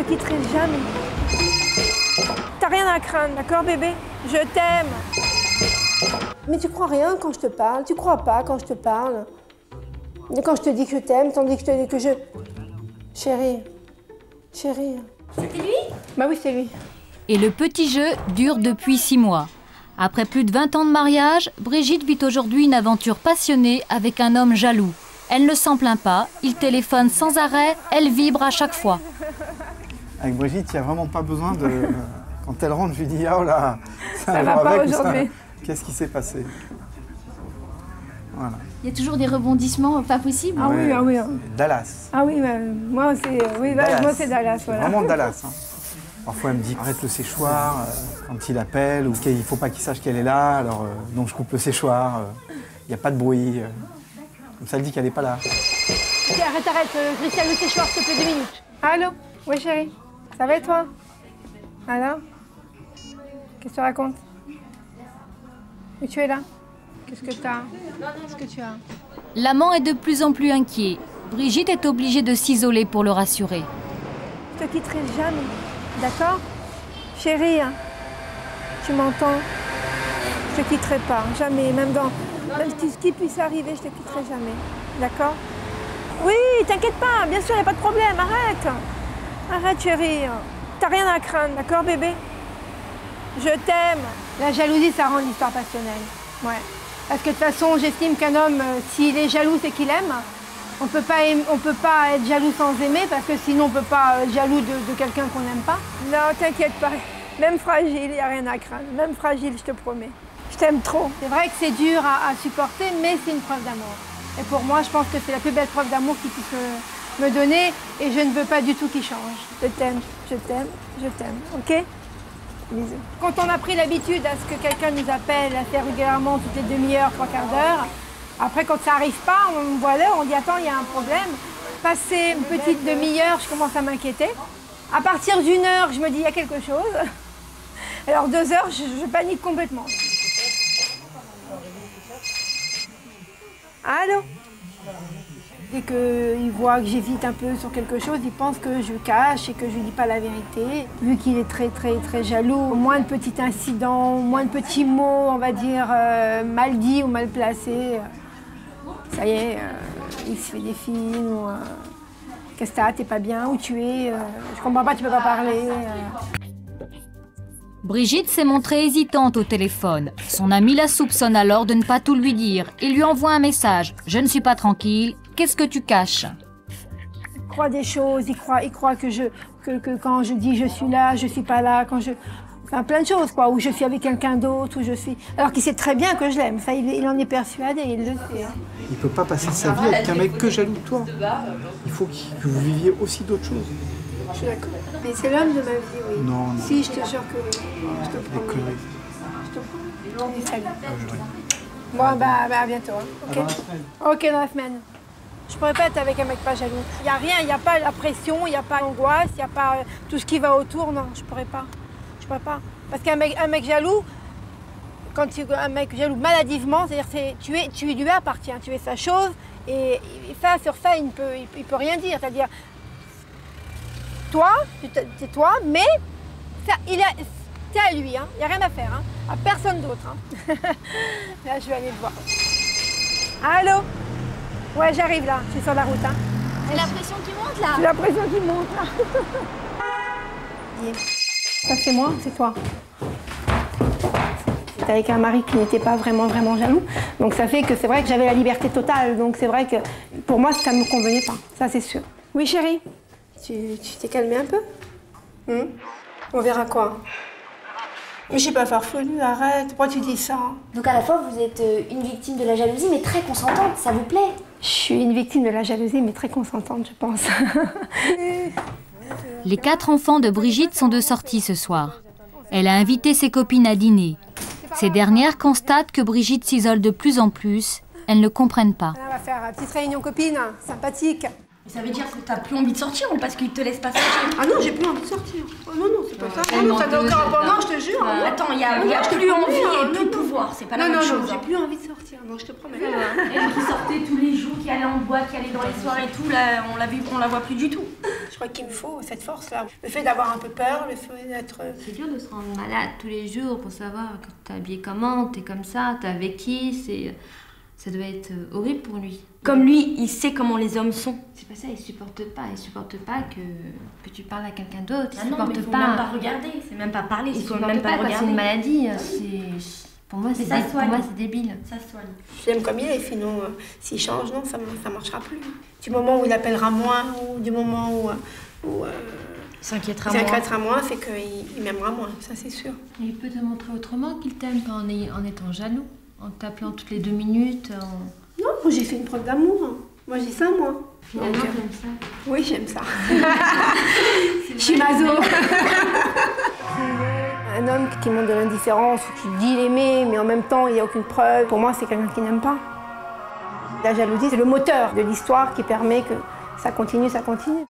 quitterai jamais. T'as rien à craindre, d'accord bébé? Je t'aime. Mais tu crois rien quand je te parle, tu crois pas quand je te parle. Quand je te dis que je t'aime, tandis que je te dis que je... Chérie, chérie. C'était lui? Bah oui, c'est lui. Et le petit jeu dure depuis 6 mois. Après plus de 20 ans de mariage, Brigitte vit aujourd'hui une aventure passionnée avec un homme jaloux. Elle ne s'en plaint pas, il téléphone sans arrêt, elle vibre à chaque fois. Avec Brigitte, il n'y a vraiment pas besoin de... Quand elle rentre, je lui dis « Ah oh là, ça va pas aujourd'hui. Qu'est-ce qui s'est passé ?» Voilà. Il y a toujours des rebondissements pas possibles. Ah oui, ah oui. Dallas. Ah oui, moi c'est Dallas. Voilà. Vraiment Dallas. Hein. Parfois elle me dit arrête le séchoir quand il appelle ou qu'il ne faut pas qu'il sache qu'elle est là, alors donc je coupe le séchoir, il n'y a pas de bruit. Comme ça elle dit qu'elle n'est pas là. Okay, arrête, Christian, le séchoir, s'il te plaît, 2 minutes. Allô? Oui chérie, ça va et toi? Alors? Qu'est-ce que tu racontes? Où tu es là? Qu'est-ce que tu as? Qu'est-ce que tu as? L'amant est de plus en plus inquiet. Brigitte est obligée de s'isoler pour le rassurer. Je te quitterai jamais, d'accord? Chérie, tu m'entends? Je te quitterai pas, jamais, même ce qui puisse arriver, je te quitterai jamais, d'accord? Oui, t'inquiète pas, bien sûr, il n'y a pas de problème, arrête! Arrête chérie, t'as rien à craindre, d'accord bébé? Je t'aime. La jalousie, ça rend l'histoire passionnelle, ouais. Parce que de toute façon, j'estime qu'un homme, s'il est jaloux, c'est qu'il aime. On peut pas être jaloux sans aimer, parce que sinon on ne peut pas être jaloux de quelqu'un qu'on n'aime pas. Non, t'inquiète pas. Même fragile, il n'y a rien à craindre. Même fragile, je te promets. Je t'aime trop. C'est vrai que c'est dur à supporter, mais c'est une preuve d'amour. Et pour moi, je pense que c'est la plus belle preuve d'amour qu'il puisse me donner. Et je ne veux pas du tout qu'il change. Je t'aime, je t'aime, je t'aime. OK? Bisous. Quand on a pris l'habitude à ce que quelqu'un nous appelle assez régulièrement, toutes les demi-heures, 3 quarts d'heure, après quand ça n'arrive pas, on voit l'heure, on dit attends, il y a un problème. Passé une petite demi-heure, je commence à m'inquiéter. À partir d'1 heure, je me dis il y a quelque chose. Alors 2 heures, je panique complètement. Allô? Dès qu'il voit que j'hésite un peu sur quelque chose, il pense que je cache et que je ne dis pas la vérité. Vu qu'il est très, très, très jaloux, moins de petits incidents, moins de petits mots, on va dire, mal dits ou mal placés, ça y est, il se fait des films, ou qu'est-ce que t'as, t'es pas bien, où tu es, je comprends pas, tu peux pas parler. Brigitte s'est montrée hésitante au téléphone. Son ami la soupçonne alors de ne pas tout lui dire. Il lui envoie un message. « Je ne suis pas tranquille. Qu'est-ce que tu caches ?» Il croit des choses, il croit que quand je dis je suis là, je suis pas là, quand je... Enfin, plein de choses, quoi, ou je suis avec quelqu'un d'autre, ou je suis... Alors qu'il sait très bien que je l'aime, ça, il en est persuadé, il le sait. Hein. Il ne peut pas passer sa vie avec un mec que jaloux de toi. Il faut que vous viviez aussi d'autres choses. Je suis d'accord. Mais c'est l'homme de ma vie, oui. Non, non. Si, je te jure que oui. Je te promets. Je te promets. Et salut. Bon, bah à bientôt. Hein. Ok. Ok, dans la semaine. Je pourrais pas être avec un mec pas jaloux. Il n'y a rien, il n'y a pas la pression, il n'y a pas l'angoisse, il n'y a pas tout ce qui va autour. Non, je pourrais pas. Je pourrais pas. Parce qu'un mec jaloux, un mec jaloux maladivement, c'est-à-dire tu lui appartiens, tu es sa chose, et ça, sur ça, il peut rien dire. C'est-à-dire, toi, c'est toi, mais c'est à lui, hein. Il n'y a rien à faire, hein. À personne d'autre. Hein. Là, je vais aller le voir. Allô? Ouais, j'arrive là, je suis sur la route. Hein. J'ai l'impression qu'il monte là. J'ai l'impression qu'il monte là. Ça c'est moi, c'est toi. C'était avec un mari qui n'était pas vraiment jaloux. Donc ça fait que c'est vrai que j'avais la liberté totale. Donc c'est vrai que pour moi ça ne me convenait pas, ça c'est sûr. Oui chérie, tu t'es calmée un peu? On verra quoi. Mais je suis pas farfelue, arrête, pourquoi tu dis ça? Donc à la fois vous êtes une victime de la jalousie mais très consentante, ça vous plaît? Je suis une victime de la jalousie mais très consentante je pense. Les 4 enfants de Brigitte sont de sortie ce soir. Elle a invité ses copines à dîner. Ces dernières constatent que Brigitte s'isole de plus en plus. Elles ne comprennent pas. On va faire une petite réunion copine, sympathique. Ça veut dire que t'as plus envie de sortir ou parce qu'il te laisse pas sortir? Ah non, j'ai plus envie de sortir. Oh non, non, c'est pas ça. Non, ça n'a aucun rapport. Non, je te jure. Attends, il y a plus envie et plus pouvoir, c'est pas la même chose. Non, j'ai plus envie de sortir. Non, je te promets. Elle qui sortait tous les jours, qui allait en boîte, qui allait dans les soirées et tout, là, on la voit plus du tout. crois qu'il me faut cette force-là. Le fait d'avoir un peu peur, le fait d'être... C'est dur de se rendre malade tous les jours pour savoir que t'es habillé comment, t'es comme ça, t'es avec qui, ça doit être horrible pour lui. Comme lui, il sait comment les hommes sont. C'est pas ça, il supporte pas que tu parles à quelqu'un d'autre. Ah non, mais il faut même pas regarder, c'est même pas parler, il faut même pas regarder. C'est une maladie, pour moi c'est débile. Ça se soigne. Je l'aime comme il est, sinon s'il change, non, ça marchera plus. Du moment où il appellera moins, ou du moment où Il s'inquiétera moins, c'est qu'il m'aimera moins, ça c'est sûr. Et il peut te montrer autrement qu'il t'aime qu'en en étant jaloux, en t'appelant toutes les 2 minutes. Non, moi j'ai fait une preuve d'amour. Moi j'ai ça, moi. Finalement, j'aime ça. Oui, j'aime ça. Je suis maso. Un homme qui montre de l'indifférence, qui dit l'aimer, mais en même temps il n'y a aucune preuve, pour moi c'est quelqu'un qui n'aime pas. La jalousie, c'est le moteur de l'histoire qui permet que ça continue.